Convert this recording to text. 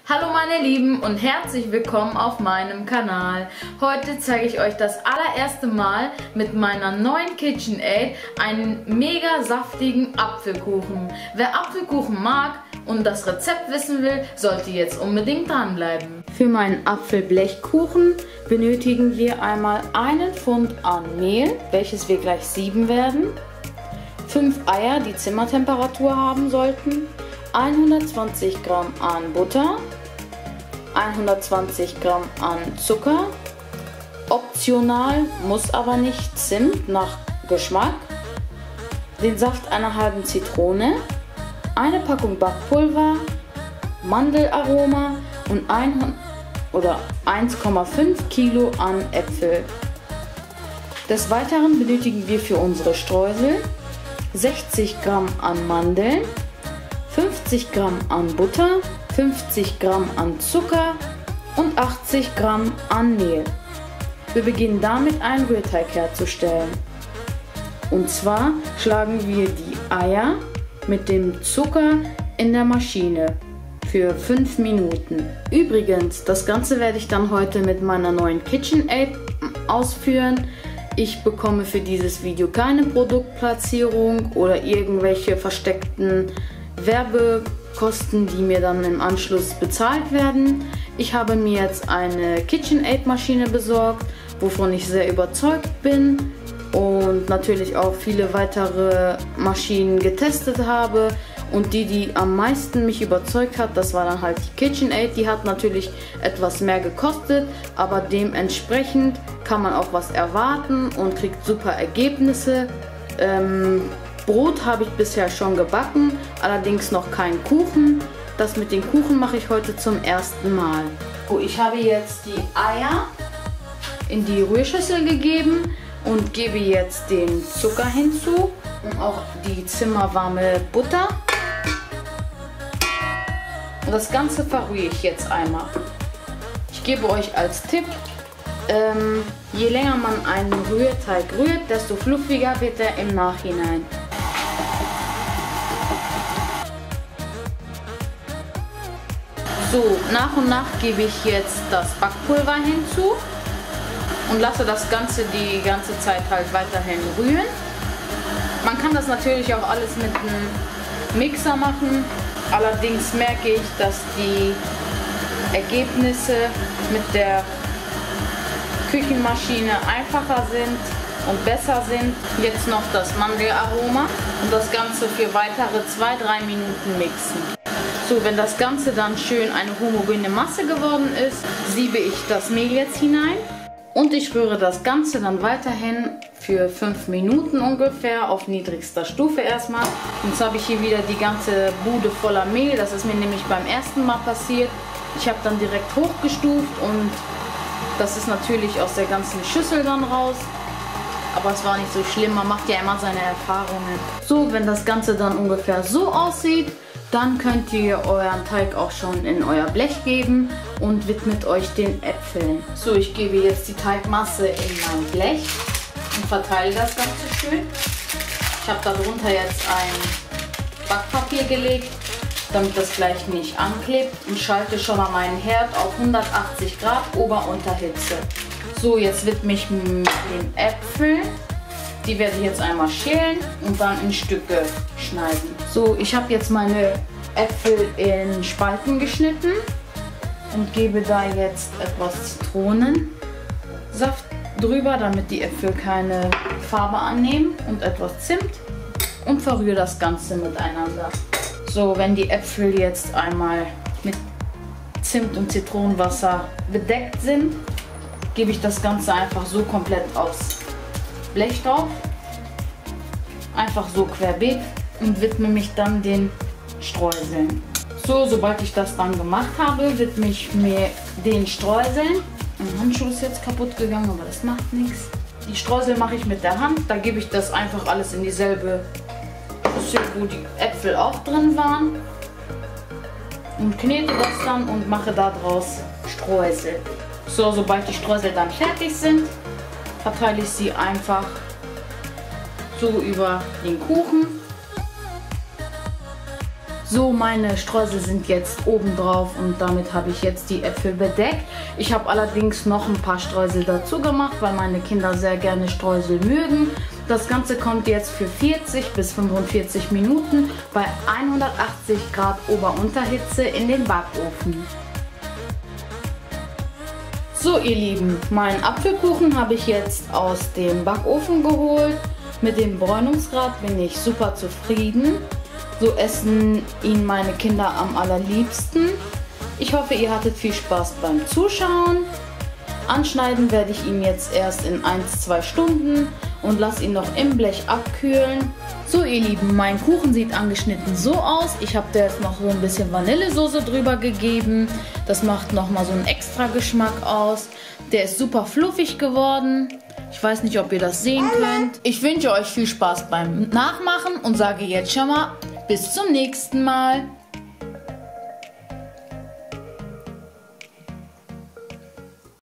Hallo meine Lieben und herzlich willkommen auf meinem Kanal. Heute zeige ich euch das allererste Mal mit meiner neuen KitchenAid einen mega saftigen Apfelkuchen. Wer Apfelkuchen mag und das Rezept wissen will, sollte jetzt unbedingt dranbleiben. Für meinen Apfelblechkuchen benötigen wir einmal 1 Pfund an Mehl, welches wir gleich sieben werden, 5 Eier, die Zimmertemperatur haben sollten, 120 Gramm an Butter, 120 Gramm an Zucker, optional, muss aber nicht, Zimt nach Geschmack, den Saft einer halben Zitrone, eine Packung Backpulver, Mandelaroma und 1,5 Kilo an Äpfel. Des Weiteren benötigen wir für unsere Streusel 60 Gramm an Mandeln, 50 Gramm an Butter, 50 Gramm an Zucker und 80 Gramm an Mehl. Wir beginnen damit, einen Rührteig herzustellen. Und zwar schlagen wir die Eier mit dem Zucker in der Maschine für 5 Minuten. Übrigens, das Ganze werde ich dann heute mit meiner neuen KitchenAid ausführen. Ich bekomme für dieses Video keine Produktplatzierung oder irgendwelche versteckten Werbekosten, die mir dann im Anschluss bezahlt werden. Ich habe mir jetzt eine KitchenAid Maschine besorgt, wovon ich sehr überzeugt bin und natürlich auch viele weitere Maschinen getestet habe. Und die am meisten mich überzeugt hat, das war dann halt die KitchenAid. Die hat natürlich etwas mehr gekostet, aber dementsprechend kann man auch was erwarten und kriegt super Ergebnisse. Brot habe ich bisher schon gebacken, allerdings noch keinen Kuchen. Das mit den Kuchen mache ich heute zum ersten Mal. So, ich habe jetzt die Eier in die Rührschüssel gegeben und gebe jetzt den Zucker hinzu und auch die zimmerwarme Butter. Und das Ganze verrühre ich jetzt einmal. Ich gebe euch als Tipp, je länger man einen Rührteig rührt, desto fluffiger wird er im Nachhinein. So, nach und nach gebe ich jetzt das Backpulver hinzu und lasse das Ganze die ganze Zeit halt weiterhin rühren. Man kann das natürlich auch alles mit einem Mixer machen, allerdings merke ich, dass die Ergebnisse mit der Küchenmaschine einfacher sind und besser sind. Jetzt noch das Mandelaroma und das Ganze für weitere 2-3 Minuten mixen. So, wenn das Ganze dann schön eine homogene Masse geworden ist, siebe ich das Mehl jetzt hinein und ich rühre das Ganze dann weiterhin für 5 Minuten ungefähr auf niedrigster Stufe erstmal. Jetzt habe ich hier wieder die ganze Bude voller Mehl, das ist mir nämlich beim ersten Mal passiert. Ich habe dann direkt hochgestuft und das ist natürlich aus der ganzen Schüssel dann raus. Aber es war nicht so schlimm, man macht ja immer seine Erfahrungen. So, wenn das Ganze dann ungefähr so aussieht, dann könnt ihr euren Teig auch schon in euer Blech geben und widmet euch den Äpfeln. So, ich gebe jetzt die Teigmasse in mein Blech und verteile das Ganze schön. Ich habe darunter jetzt ein Backpapier gelegt, damit das gleich nicht anklebt, und schalte schon mal meinen Herd auf 180 Grad Ober-Unterhitze. So, jetzt widme ich den Äpfeln. Die werde ich jetzt einmal schälen und dann in Stücke schneiden. So, ich habe jetzt meine Äpfel in Spalten geschnitten und gebe da jetzt etwas Zitronensaft drüber, damit die Äpfel keine Farbe annehmen, und etwas Zimt, und verrühre das Ganze miteinander. So, wenn die Äpfel jetzt einmal mit Zimt und Zitronenwasser bedeckt sind, gebe ich das Ganze einfach so komplett aufs Blech drauf, einfach so querbeet, und widme mich dann den Streuseln. So, sobald ich das dann gemacht habe, widme ich mir den Streuseln. Mein Handschuh ist jetzt kaputt gegangen, aber das macht nichts. Die Streusel mache ich mit der Hand, da gebe ich das einfach alles in dieselbe Schüssel, wo die Äpfel auch drin waren, und knete das dann und mache daraus Streusel. So, sobald die Streusel dann fertig sind, verteile ich sie einfach so über den Kuchen. So, meine Streusel sind jetzt oben drauf und damit habe ich jetzt die Äpfel bedeckt. Ich habe allerdings noch ein paar Streusel dazu gemacht, weil meine Kinder sehr gerne Streusel mögen. Das Ganze kommt jetzt für 40 bis 45 Minuten bei 180 Grad Ober-Unterhitze in den Backofen. So, ihr Lieben, meinen Apfelkuchen habe ich jetzt aus dem Backofen geholt. Mit dem Bräunungsgrad bin ich super zufrieden. So essen ihn meine Kinder am allerliebsten. Ich hoffe, ihr hattet viel Spaß beim Zuschauen. Anschneiden werde ich ihn jetzt erst in 1-2 Stunden und lasse ihn noch im Blech abkühlen. So, ihr Lieben, mein Kuchen sieht angeschnitten so aus. Ich habe da jetzt noch so ein bisschen Vanillesoße drüber gegeben. Das macht nochmal so einen extra Geschmack aus. Der ist super fluffig geworden. Ich weiß nicht, ob ihr das sehen könnt. Ich wünsche euch viel Spaß beim Nachmachen und sage jetzt schon mal bis zum nächsten Mal.